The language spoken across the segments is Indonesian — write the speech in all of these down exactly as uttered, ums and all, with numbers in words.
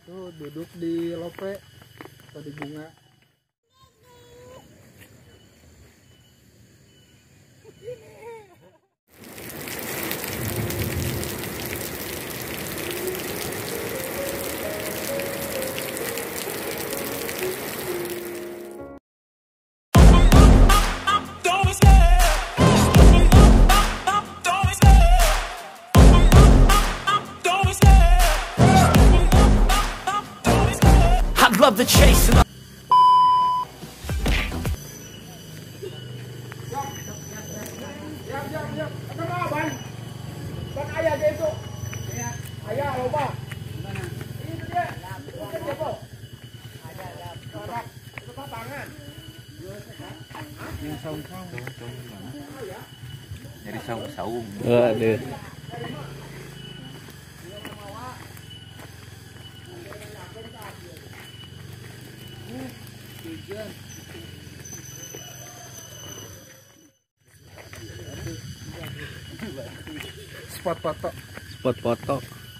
Tuh duduk di lope atau di bunga. Love the chase. Siap, siap, siap. Kenapa, Ban? Ban ayah dia itu. Ayah loba. Itu dia. Itu dia, Po. Ada, ada. Sorak. Itu tangan. Yang saung-saung. Jadi saung-saung. Waduh. Spot foto. Spot foto.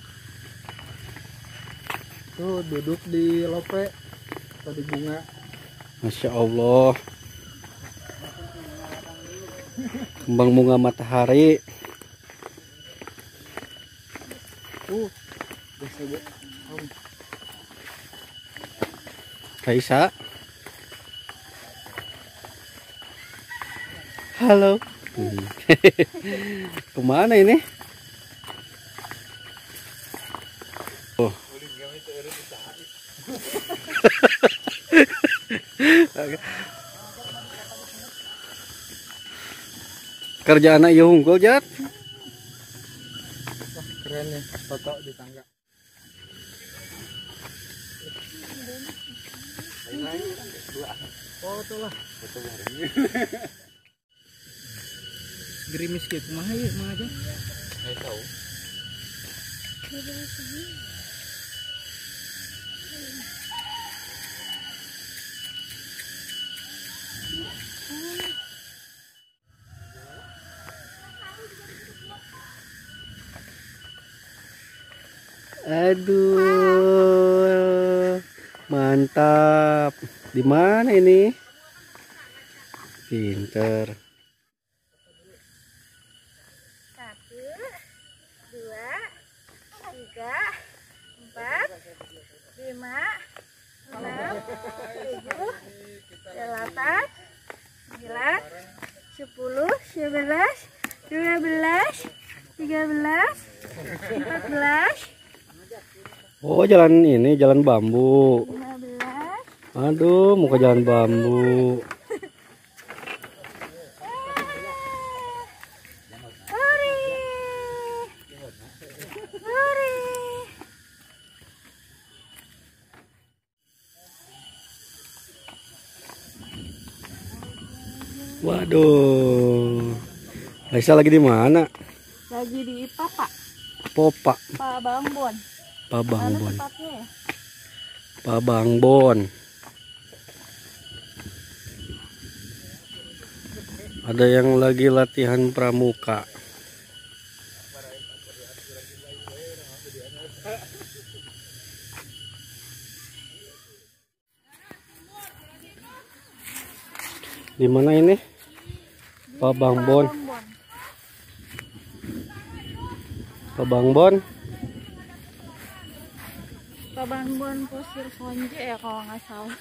Tuh duduk di lope atau di bunga. Masya Allah. Kembang bunga matahari. Uh, biasa Bu. Om. Raisa. Halo. Hmm. Kemana ini? Oh. Kerja anak ya unggul Jat. Wah, keren nih foto di tangga. Foto lah. Gerimis gitu mah ya mah aja. Nggak tahu. Aduh, mantap. Di mana ini? Pinter. Satu, dua, tiga, empat, lima, enam, tujuh, delapan, sembilan, sepuluh, sebelas, dua belas, tiga belas, empat belas. Oh, jalan ini, jalan bambu. lima belas. Aduh, mau ke jalan bambu. Hore. Hore. Waduh. Raisa lagi di mana? Lagi di Papa, Popa, Pak Bambon. Mana Pabangbon. tempatnya ya? Pabangbon. Ada yang lagi latihan pramuka. Di mana ini? Pabangbon. Bambon. Pabangbon. Pak Bambon Pusir Sonje ya kalau nggak salah.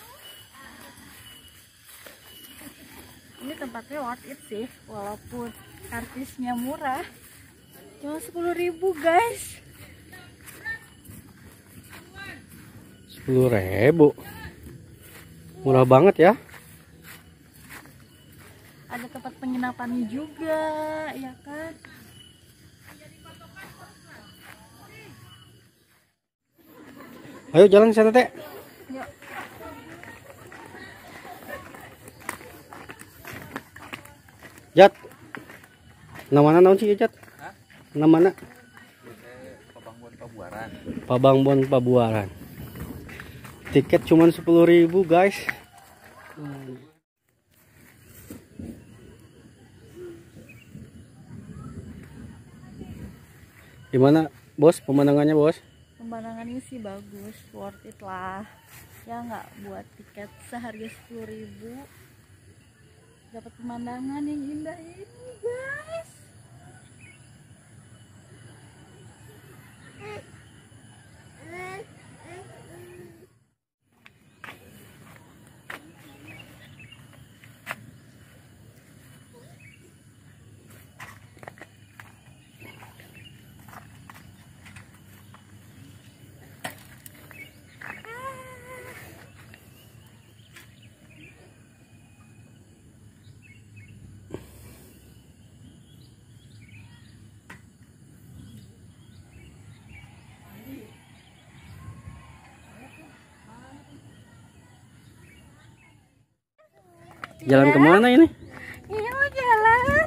Ini tempatnya worth it sih, walaupun kartisnya murah, cuma sepuluh ribu guys. Sepuluh ribu. Murah banget ya. Ada tempat penginapannya juga, ya kan? Ayo jalan sana teh. Yuk. Jat. Namana naon sih Jat? Hah? Namana? Pabangbon Pabuaran. Pabangbon Pabuaran. Tiket cuma sepuluh ribu guys. Gimana bos pemandangannya bos? pemandangannya sih bagus, worth it lah ya, nggak buat tiket seharga sepuluh ribu dapat pemandangan yang indah ini guys. Jalan kemana ini? Iya mau jalan.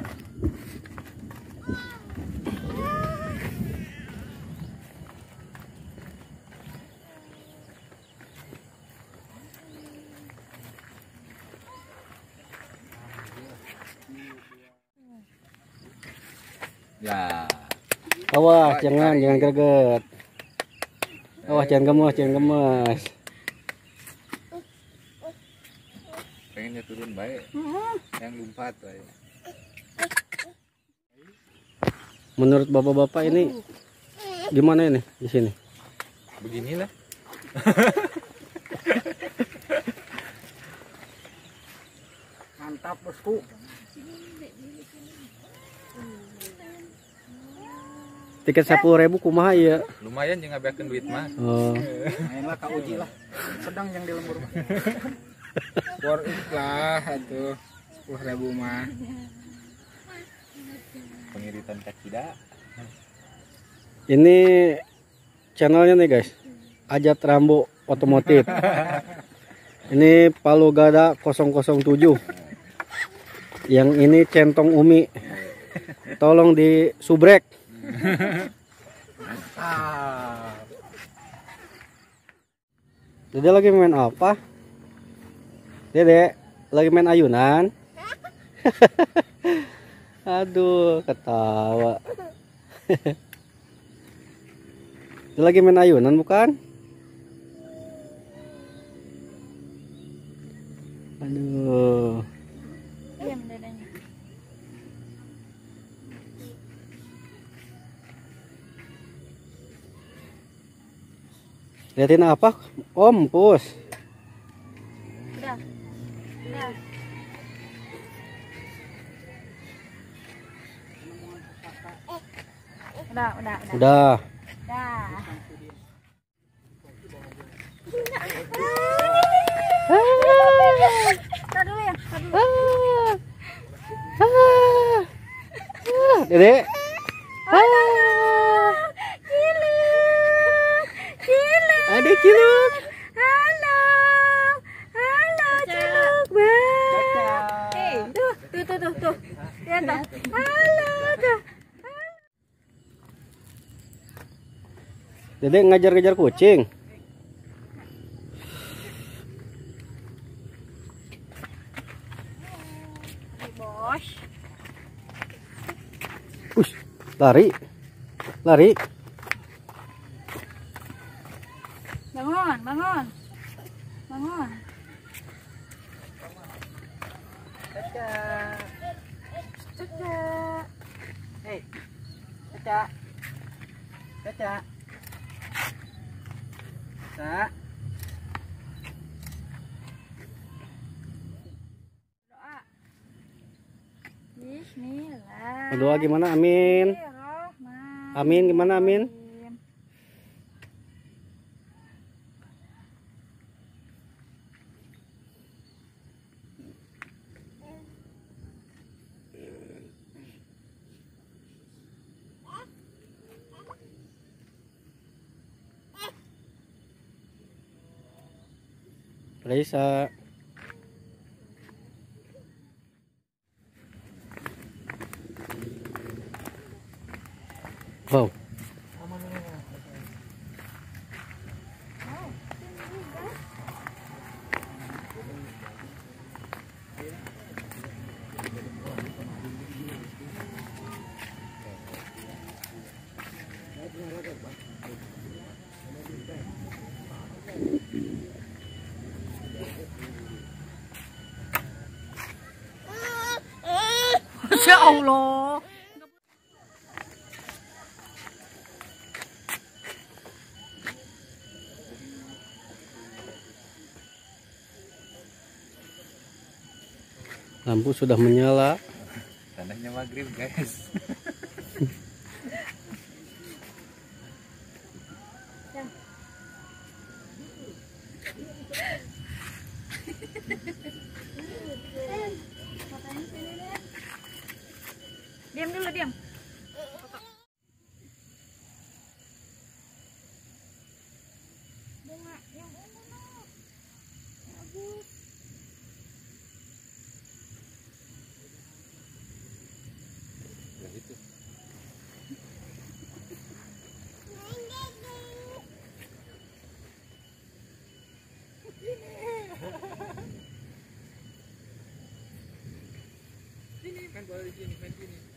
Ya. Awas, jangan, jangan greget. Awas, jangan gemes, jangan gemes. Pengennya turun baik. Yang lompat baik. Menurut bapak-bapak ini gimana ini di sini? Beginilah. Mantap bosku. Tiket sepuluh ribu kumaha ya? Lumayan jangan ngabiakeun duit mah. Oh. Mainlah Kak Uji lah. Sedang yang di lembur. Worth it lah atuh. sepuluh ribu mah. Pengiritan kacida. Ini channelnya nih guys, Ajat Rambo Otomotif. Ini Palu Gada nol nol tujuh. Yang ini Centong Umi. Tolong di subrek. Ah. Dede lagi main apa? Dede lagi main ayunan. Aduh, ketawa. Dia lagi main ayunan bukan? Aduh. Diam dadanya. Liatin apa? Om, pus. Udah. Udah. Udah, udah, udah. Udah. Udah. Tar dulu ya, tar dulu. Dede. Ciluk. Ciluk. Ada ciluk. Halo. Halo, Ciluk. Bang. Eh, tuh, tuh, tuh, tuh, tuh. Lihat tuh. Halo, tuh. Dede ngajar-ngajar kucing. Bos. Ush, lari. Lari. Bangun, bangun. Bangun. Caca. Caca. Hei. Caca. Caca. Caca. Doa. Bismillah. Doa gimana? Amin. Bismillahirrahmanirrahim. Amin gimana? Amin. Raisa. Wow. Allah. Lampu sudah menyala. Tandanya maghrib guys. Diam dulu, diam. Bunga yang ungu no. Bagus. Ya itu. Sini kan baru di sini, kan sini.